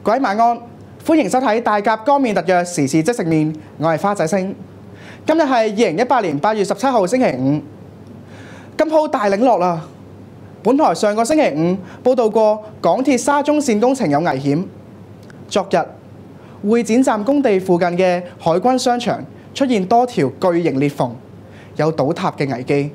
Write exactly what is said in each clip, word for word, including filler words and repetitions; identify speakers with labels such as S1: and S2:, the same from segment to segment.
S1: 各位晚安，歡迎收睇大甲江面特約時事即食麵，我係花仔星。今日係二零一八年八月十七號星期五，今鋪大領落啦。本台上個星期五報道過港鐵沙中線工程有危險。昨日會展站工地附近嘅海軍商場出現多條巨型裂縫，有倒塌嘅危機。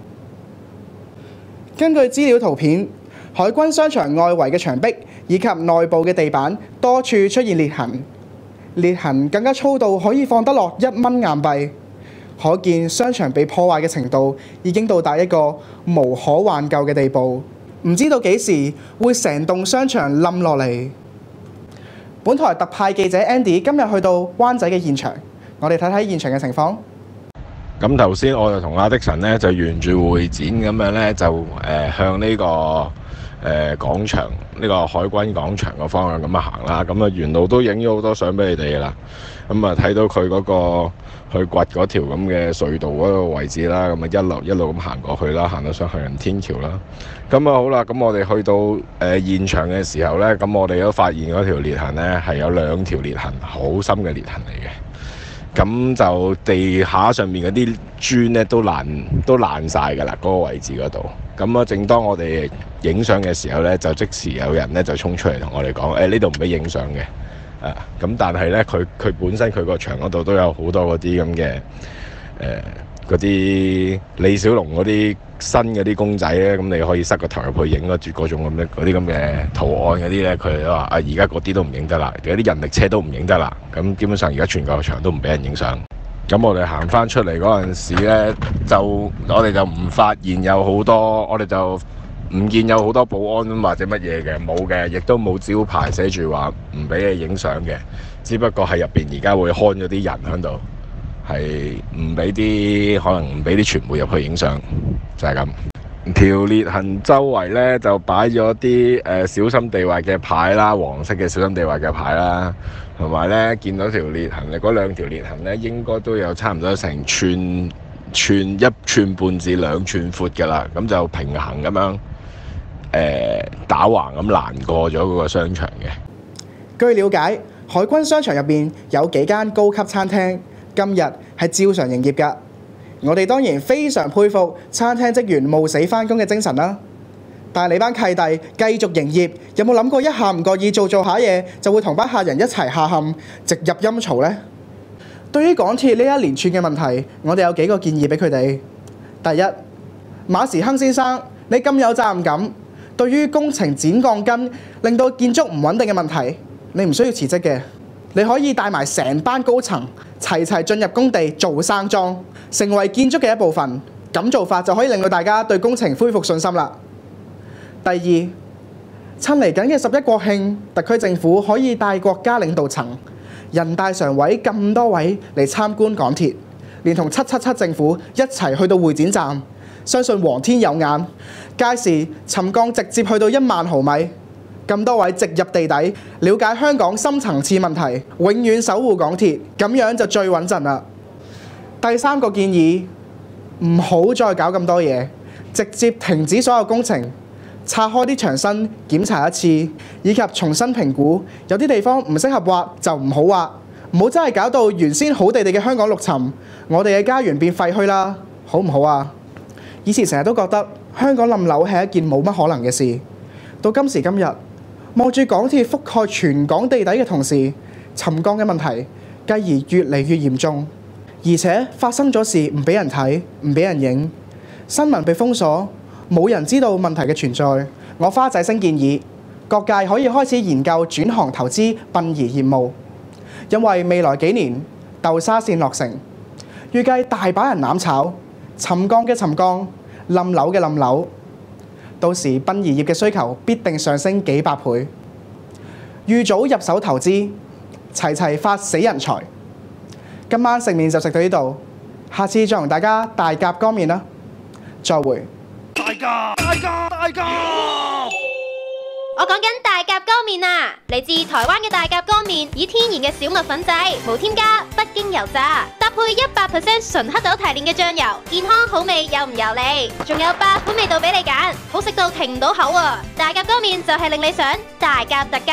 S1: 根據資料圖片，海軍商場外圍嘅牆壁以及內部嘅地板多處出現裂痕，裂痕更加粗到可以放得落一蚊硬幣，可見商場被破壞嘅程度已經到達一個無可挽救嘅地步。唔知道幾時會成棟商場冧落嚟。本台特派記者 Andy 今日去到灣仔嘅現場，我哋睇睇現場嘅情況。
S2: 咁頭先我就同阿的神咧就沿住會展咁樣咧就誒、呃、向呢、這個誒、呃、廣場呢、這個海軍廣場個方向咁樣行啦。咁啊沿路都影咗好多相俾你哋噶啦。咁啊睇到佢嗰、那個去掘嗰條咁嘅隧道嗰個位置啦。咁啊一路一路咁行過去啦，行到上行人天橋啦。咁啊好啦，咁我哋去到誒、呃、現場嘅時候咧，咁我哋都發現嗰條裂痕咧係有兩條裂痕，好深嘅裂痕嚟嘅。咁就地下上面嗰啲磚咧都爛都爛曬㗎啦，嗰、那個位置嗰度。咁啊，正當我哋影相嘅時候咧，就即時有人咧就衝出嚟同我哋講：誒呢度唔俾影相嘅。啊，咁但係咧，佢佢本身佢個牆嗰度都有好多嗰啲咁嘅誒嗰啲李小龍嗰啲新嗰啲公仔咧，咁你可以塞個頭入去影嗰住嗰種咁嘅嗰啲咁嘅圖案嗰啲咧，佢哋都話啊，而家嗰啲都唔影得啦，有啲人力車都唔影得啦。咁基本上而家全個場都唔俾人影相。咁我哋行翻出嚟嗰陣時咧，就我哋就唔發現有好多，我哋就唔見有好多保安或者乜嘢嘅，冇嘅，亦都冇招牌寫住話唔俾你影相嘅。只不過係入邊而家會看咗啲人喺度。係唔俾啲可能唔俾啲傳媒入去影相，就係咁。條裂痕周圍咧就擺咗啲誒小心地滑嘅牌啦，黃色嘅小心地滑嘅牌啦，同埋咧見到條裂痕咧，嗰兩條裂痕咧應該都有差唔多成寸寸一寸半至兩寸闊㗎啦，咁就平衡咁樣誒、呃、打橫咁攔過咗嗰個商場嘅。
S1: 據了解，海軍商場入邊有幾間高級餐廳。今日係照常營業㗎，我哋當然非常佩服餐廳職員冒死返工嘅精神啦。但係你班契弟繼續營業，有冇諗過一下唔覺意做做下嘢，就會同班客人一齊下陷，直入陰曹呢？對於港鐵呢一連串嘅問題，我哋有幾個建議俾佢哋。第一，馬時亨先生，你咁有責任感，對於工程剪鋼筋令到建築唔穩定嘅問題，你唔需要辭職嘅。你可以帶埋成班高層齊齊進入工地做生樁，成為建築嘅一部分。咁做法就可以令到大家對工程恢復信心啦。第二，趁嚟緊嘅十一國慶，特區政府可以帶國家領導層、人大常委咁多位嚟參觀港鐵，連同七七七政府一齊去到會展站，相信皇天有眼，屆時沉降直接去到一萬毫米。咁多位直入地底，了解香港深層次問題，永遠守護港鐵，咁樣就最穩陣啦。第三個建議，唔好再搞咁多嘢，直接停止所有工程，拆開啲牆身檢查一次，以及重新評估，有啲地方唔適合挖就唔好挖，唔好真係搞到原先好地地嘅香港陸沉，我哋嘅家園變廢墟啦，好唔好啊？以前成日都覺得香港冧樓係一件冇乜可能嘅事，到今時今日，望住港鐵覆蓋全港地底嘅同時，沉降嘅問題繼而越嚟越嚴重，而且發生咗事唔俾人睇，唔俾人影，新聞被封鎖，冇人知道問題嘅存在。我花仔星建議各界可以開始研究轉行投資殯儀業務，因為未來幾年豆沙線落成，預計大把人攬炒，沉降嘅沉降，冧樓嘅冧樓。到時殯儀業嘅需求必定上升幾百倍，預早入手投資，齊齊發死人財。今晚食麵就食到呢度，下次再同大家大甲江面啦，再會。
S3: 大甲大甲大甲！
S4: 我講緊大甲江面啊，嚟自台灣嘅大甲江面，以天然嘅小麥粉製，無添加，不經油炸，搭配一百 percent 純黑豆提煉嘅醬油，健康好味又唔油膩，仲有八款味道俾你揀，好食到停唔到口啊！大甲江面就係令你想大甲特甲。大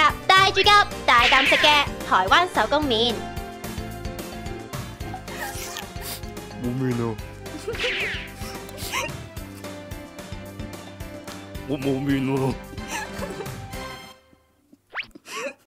S4: 大豬鴿大啖食嘅台灣手工麵。
S3: 冇面咯，我冇面喎。